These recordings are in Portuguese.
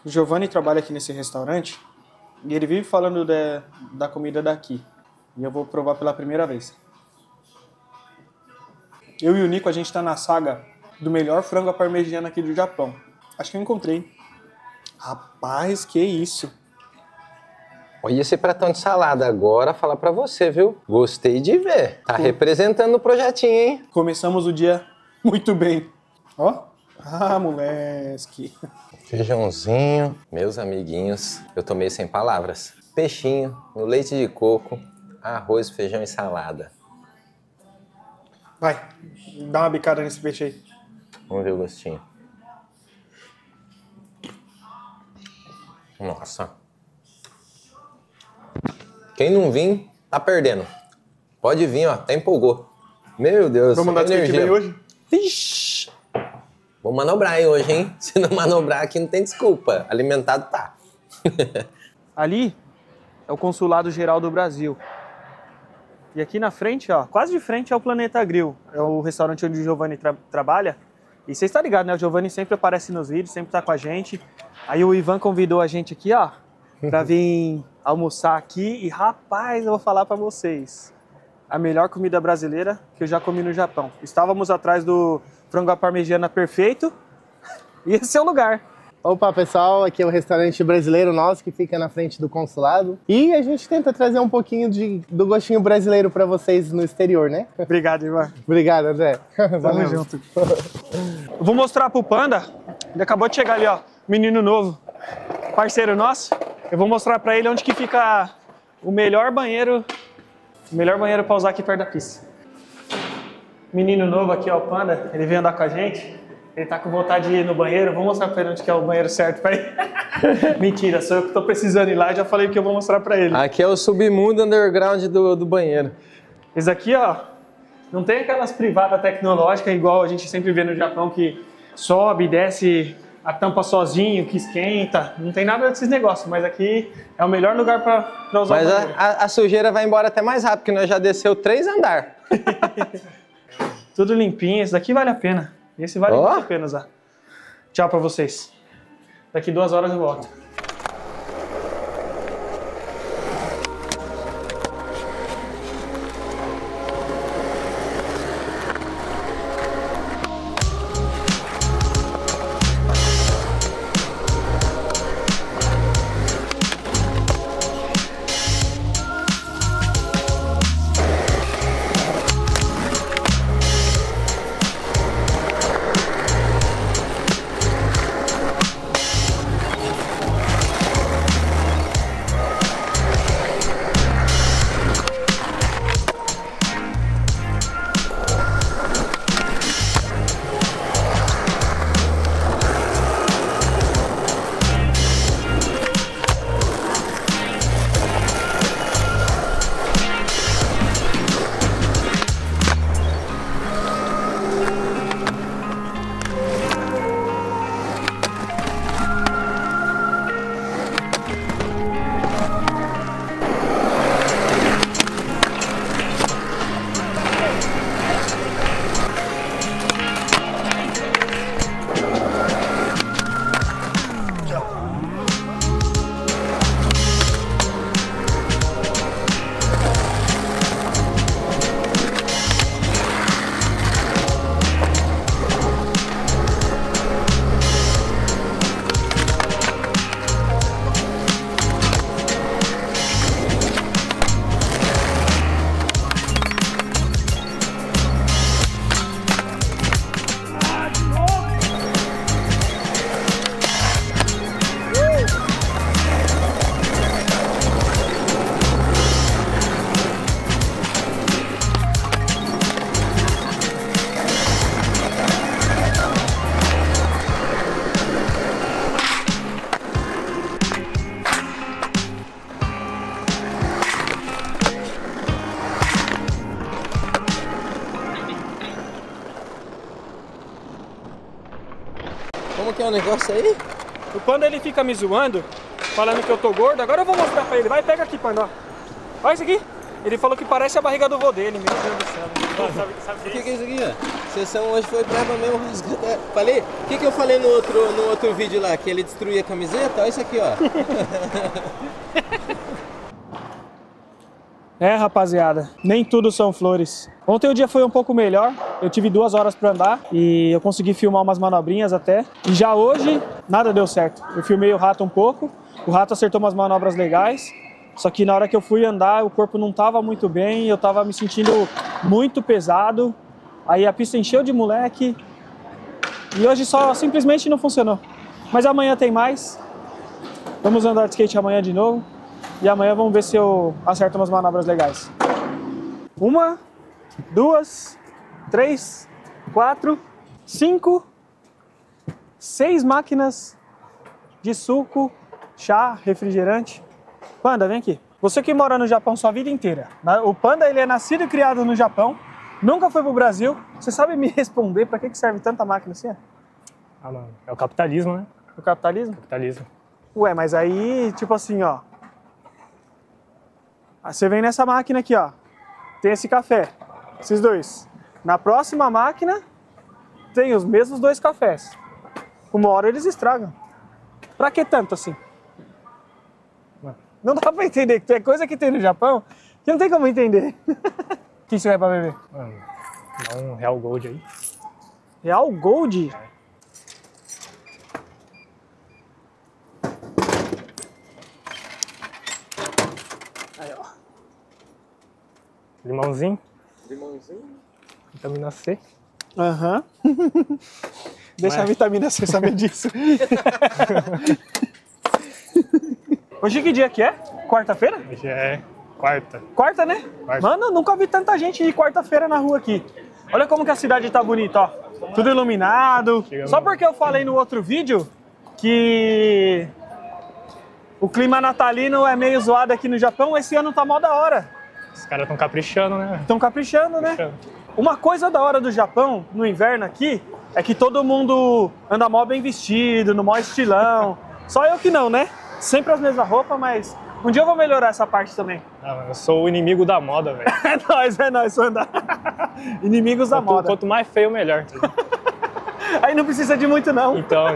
O Giovanni trabalha aqui nesse restaurante e ele vive falando da comida daqui. E eu vou provar pela primeira vez. Eu e o Nico, a gente tá na saga do melhor frango à parmegiana aqui do Japão. Acho que eu encontrei. Rapaz, que isso! Olha esse pratão de salada. Agora falar pra você, viu? Gostei de ver. Tá representando o projetinho, hein? Começamos o dia muito bem. Ó. Ah, moleque. Feijãozinho. Meus amiguinhos, eu tomei sem palavras. Peixinho, no leite de coco, arroz, feijão e salada. Vai, dá uma bicada nesse peixe aí. Vamos ver o gostinho. Nossa. Quem não vir, tá perdendo. Pode vir, ó. Até empolgou. Meu Deus. Vamos mandar energia bem hoje? Ixi. Vou manobrar aí hoje, hein? Se não manobrar aqui, não tem desculpa. Alimentado tá. Ali é o Consulado Geral do Brasil. E aqui na frente, ó, quase de frente é o Planeta Grill. É o restaurante onde o Giovanni trabalha. E você está ligado, né? O Giovanni sempre aparece nos vídeos, sempre tá com a gente. Aí o Ivan convidou a gente aqui, ó, pra vir almoçar aqui. E rapaz, eu vou falar pra vocês. A melhor comida brasileira que eu já comi no Japão. Estávamos atrás do frango à parmegiana perfeito. E esse é o lugar. Opa, pessoal, aqui é o restaurante brasileiro nosso que fica na frente do consulado. E a gente tenta trazer um pouquinho do gostinho brasileiro para vocês no exterior, né? Obrigado, Ivan. Obrigado, André. Tamo junto. Eu vou mostrar pro Panda. Ele acabou de chegar ali, ó. Menino novo, parceiro nosso. Eu vou mostrar pra ele onde que fica o melhor banheiro. O melhor banheiro pra usar aqui perto da pista. Menino novo aqui, ó, o Panda. Ele veio andar com a gente. Ele tá com vontade de ir no banheiro. Vou mostrar pra ele onde que é o banheiro certo pra ir. Mentira, sou eu que tô precisando ir lá. Já falei que eu vou mostrar pra ele. Aqui é o submundo underground do banheiro. Esse aqui, ó, não tem aquelas privadas tecnológicas igual a gente sempre vê no Japão, que sobe, desce a tampa sozinho, que esquenta. Não tem nada desses negócios, mas aqui é o melhor lugar pra usar o banheiro. Mas a sujeira vai embora até mais rápido, porque nós já desceu 3 andares. Tudo limpinho. Esse daqui vale a pena. Esse vale muito a pena usar. Tchau pra vocês. Daqui 2 horas eu volto. Como que é o negócio aí? O Panda, ele fica me zoando, falando que eu tô gordo. Agora eu vou mostrar pra ele. Vai, pega aqui, Panda. Olha isso aqui. Ele falou que parece a barriga do vô dele, meu Deus do céu. Sabe O que é isso aqui, ó? A sessão hoje foi brava mesmo. Falei? O que eu falei no outro vídeo lá? Que ele destruía a camiseta? Olha isso aqui, ó. É, rapaziada, nem tudo são flores. Ontem o dia foi um pouco melhor, eu tive 2 horas para andar e eu consegui filmar umas manobrinhas até. E já hoje, nada deu certo. Eu filmei o rato um pouco, o rato acertou umas manobras legais, só que na hora que eu fui andar, o corpo não estava muito bem, eu estava me sentindo muito pesado. Aí a pista encheu de moleque e hoje só simplesmente não funcionou. Mas amanhã tem mais, vamos andar de skate amanhã de novo. E amanhã vamos ver se eu acerto umas manobras legais. 1, 2, 3, 4, 5, 6 máquinas de suco, chá, refrigerante. Panda, vem aqui. Você que mora no Japão sua vida inteira. O Panda, ele é nascido e criado no Japão, nunca foi pro Brasil. Você sabe me responder para que serve tanta máquina assim? Ah, mano, é o capitalismo, né? O capitalismo? Capitalismo. Ué, mas aí, tipo assim, ó. Você vem nessa máquina aqui, ó. Tem esse café, esses dois. Na próxima máquina, tem os mesmos 2 cafés. Uma hora eles estragam. Pra que tanto assim? Não dá pra entender, que é coisa que tem no Japão que não tem como entender. O que você vai pra beber? Mano, dá um Real Gold aí. Real Gold? Aí, ó. Limãozinho. Limãozinho? Vitamina C. Aham. Deixa a vitamina C saber disso. Hoje que dia que é? Quarta-feira? Hoje é quarta. Quarta, né? Quarta. Mano, nunca vi tanta gente de quarta-feira na rua aqui. Olha como que a cidade tá bonita, ó. Tudo iluminado. Chegamos. Só porque eu falei no outro vídeo que o clima natalino é meio zoado aqui no Japão, esse ano tá mó da hora. Os caras estão caprichando, né? Estão caprichando, né? Uma coisa da hora do Japão, no inverno aqui, é que todo mundo anda mó bem vestido, no mó estilão. Só eu que não, né? Sempre as mesmas roupas, mas um dia eu vou melhorar essa parte também. Ah, mano, eu sou o inimigo da moda, velho. É nóis, só andar. Inimigos da moda. Quanto mais feio, melhor. Aí não precisa de muito, não. Então,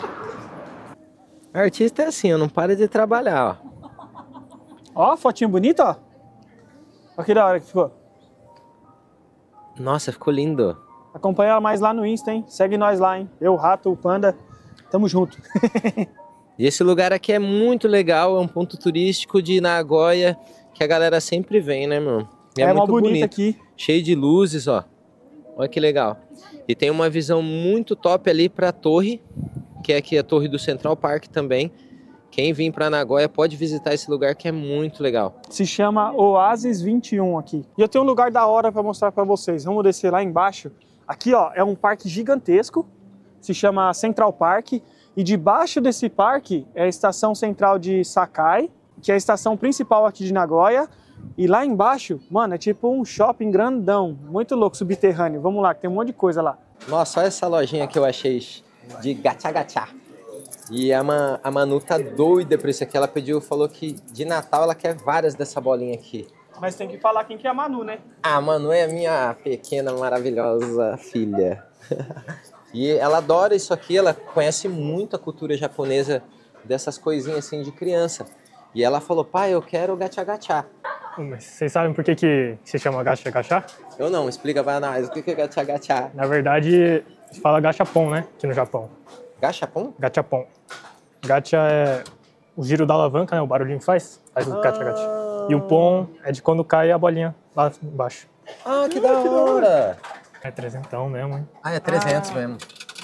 Artista é assim, eu não para de trabalhar, ó. Ó, fotinho bonita, ó. Olha que da hora que ficou. Nossa, ficou lindo. Acompanha mais lá no Insta, hein? Segue nós lá, hein? Eu, o Rato, o Panda, tamo junto. E esse lugar aqui é muito legal, é um ponto turístico de Nagoya que a galera sempre vem, né, meu? E É mó muito bonito bonito aqui. Cheio de luzes, ó. Olha que legal. E tem uma visão muito top ali pra torre, que é aqui a torre do Central Park também. Quem vir pra Nagoya pode visitar esse lugar que é muito legal. Se chama Oasis 21 aqui. E eu tenho um lugar da hora pra mostrar pra vocês. Vamos descer lá embaixo. Aqui, ó, é um parque gigantesco. Se chama Central Park. E debaixo desse parque é a estação central de Sakai, que é a estação principal aqui de Nagoya. E lá embaixo, mano, é tipo um shopping grandão, muito louco, subterrâneo. Vamos lá, que tem um monte de coisa lá. Nossa, olha essa lojinha que eu achei de gacha-gacha. E a Manu tá doida por isso aqui. Ela pediu, falou que de Natal ela quer várias dessa bolinha aqui. Mas tem que falar quem que é a Manu, né? A Manu é a minha pequena, maravilhosa filha. E ela adora isso aqui, ela conhece muito a cultura japonesa dessas coisinhas assim de criança. E ela falou, pai, eu quero gacha-gacha. mas vocês sabem por que se chama gacha-gacha? Eu não, explica pra nós, o que é gacha-gacha? Na verdade, se fala gachapon, né? Aqui no Japão. Gachapon? Gachapon. Gacha é o giro da alavanca, né? O barulhinho que faz o gacha-gacha. E o pon é de quando cai a bolinha lá embaixo. Ah, que da hora! É 300 mesmo, hein? Ah, é 300 mesmo.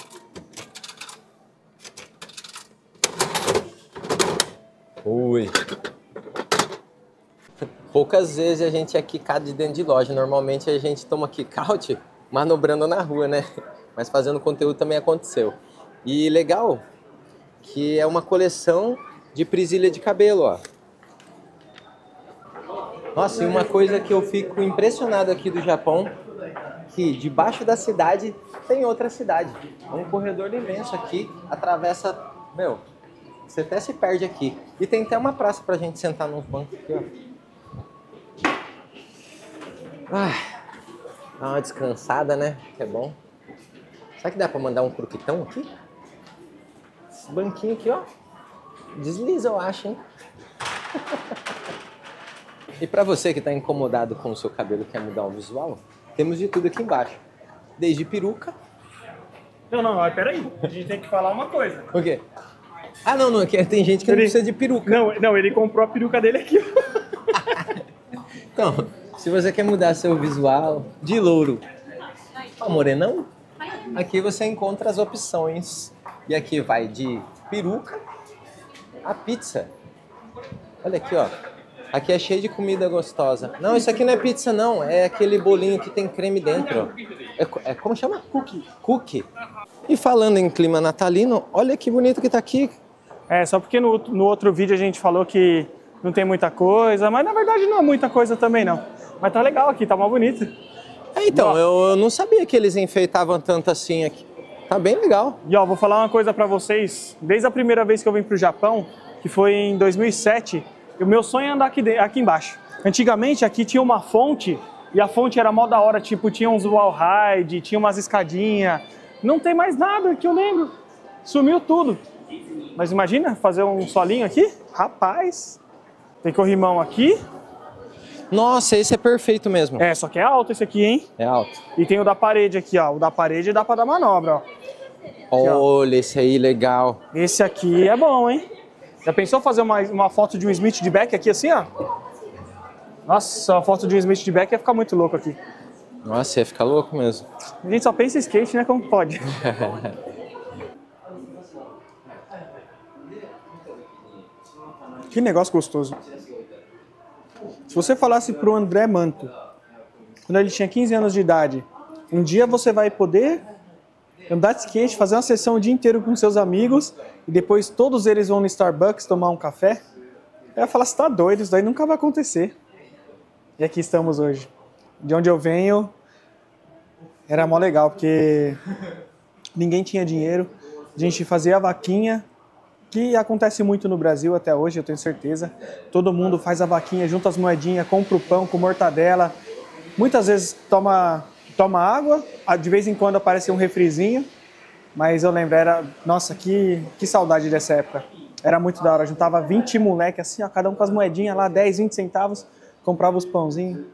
Ui. Poucas vezes a gente é quicado de dentro de loja. Normalmente a gente toma kick-out manobrando na rua, né? Mas fazendo conteúdo também aconteceu. E legal que é uma coleção de presilha de cabelo, ó. Nossa, e uma coisa que eu fico impressionado aqui do Japão, que debaixo da cidade tem outra cidade. É um corredor imenso aqui, atravessa... Meu, você até se perde aqui. E tem até uma praça pra gente sentar nos bancos aqui, ó. Dá uma descansada, né? Que é bom. Será que dá pra mandar um croquetão aqui? Esse banquinho aqui, ó. Desliza, eu acho, hein? E pra você que tá incomodado com o seu cabelo e quer mudar o visual, temos de tudo aqui embaixo. Desde peruca. Não, peraí. A gente tem que falar uma coisa. O quê? Ah, não, aqui tem gente que não precisa de peruca. Não, ele comprou a peruca dele aqui. Então, se você quer mudar seu visual de louro ao morenão, aqui você encontra as opções. E aqui vai de peruca a pizza. Olha aqui, ó. Aqui é cheio de comida gostosa. Não, isso aqui não é pizza, não. É aquele bolinho que tem creme dentro. Como chama? Cookie. E falando em clima natalino, olha que bonito que tá aqui. Só porque no outro vídeo a gente falou que não tem muita coisa, mas na verdade não é muita coisa também, não. Mas tá legal aqui, tá mal bonito. Então, eu não sabia que eles enfeitavam tanto assim aqui. Tá bem legal. E ó, vou falar uma coisa pra vocês. Desde a primeira vez que eu vim pro Japão, que foi em 2007, o meu sonho é andar aqui embaixo. Antigamente aqui tinha uma fonte, e a fonte era mó da hora, tipo, tinha uns wall ride, tinha umas escadinhas. Não tem mais nada que eu lembro. Sumiu tudo. Mas imagina fazer um solinho aqui? Rapaz, tem corrimão aqui. Nossa, esse é perfeito mesmo. Só que é alto esse aqui, hein? É alto. E tem o da parede aqui, ó. O da parede dá pra dar manobra, ó. Olha, esse aí, legal. Esse aqui é bom, hein? Já pensou fazer uma foto de um Smith de back aqui assim, ó? Nossa, a foto de um Smith de back ia ficar muito louco aqui. Nossa, ia ficar louco mesmo. A gente só pensa em skate, né? Como pode? Que negócio gostoso. Se você falasse pro André Manto, quando ele tinha 15 anos de idade, um dia você vai poder andar de skate, fazer uma sessão o dia inteiro com seus amigos e depois todos eles vão no Starbucks tomar um café, eu ia falar, você tá doido, isso daí nunca vai acontecer. E aqui estamos hoje. De onde eu venho, era mó legal, porque ninguém tinha dinheiro, a gente fazia a vaquinha, que acontece muito no Brasil até hoje, eu tenho certeza. Todo mundo faz a vaquinha, junta as moedinhas, compra o pão com mortadela. Muitas vezes toma água, de vez em quando aparece um refrizinho. Mas eu lembro, nossa, que saudade dessa época. Era muito da hora, juntava 20 moleque assim, ó, cada um com as moedinhas lá, 10, 20 centavos, comprava os pãozinhos.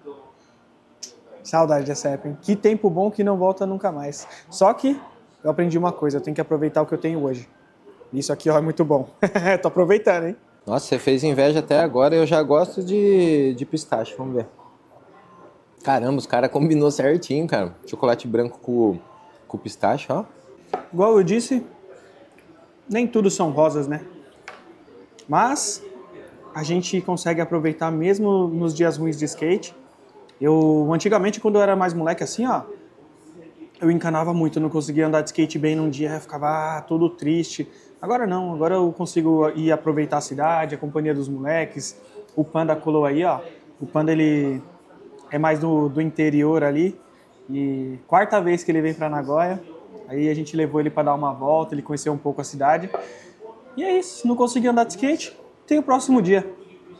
Saudade dessa época, hein? Que tempo bom que não volta nunca mais. Só que eu aprendi uma coisa, eu tenho que aproveitar o que eu tenho hoje. Isso aqui, ó, é muito bom. Tô aproveitando, hein? Nossa, você fez inveja até agora, eu já gosto de pistache, vamos ver. Caramba, os caras combinou certinho, cara. Chocolate branco com pistache, ó. Igual eu disse, nem tudo são rosas, né? Mas a gente consegue aproveitar mesmo nos dias ruins de skate. Antigamente, quando eu era mais moleque assim, ó, eu encanava muito, não conseguia andar de skate bem num dia, eu ficava todo triste. Agora não, agora eu consigo ir aproveitar a cidade, a companhia dos moleques. O Panda colou aí, ó. O Panda, ele é mais do interior ali. E quarta vez que ele vem pra Nagoya. Aí a gente levou ele pra dar uma volta, ele conheceu um pouco a cidade. E é isso, se não conseguir andar de skate, tem o próximo dia.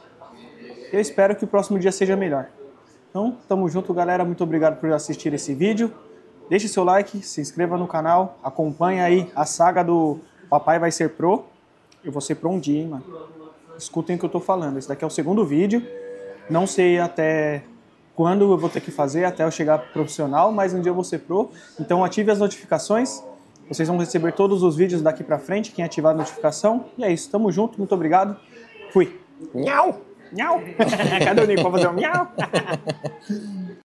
Eu espero que o próximo dia seja melhor. Então, tamo junto, galera. Muito obrigado por assistir esse vídeo. Deixe seu like, se inscreva no canal, acompanhe aí a saga do Papai Vai Ser Pro. Eu vou ser pro um dia, hein, mano. Escutem o que eu tô falando. Esse daqui é o segundo vídeo. Não sei até quando eu vou ter que fazer, até eu chegar profissional, mas um dia eu vou ser pro. Então ative as notificações. Vocês vão receber todos os vídeos daqui pra frente, quem ativar a notificação. E é isso, tamo junto, muito obrigado. Fui. Nhau! Nhau! Cadê o Nico pra fazer um miau?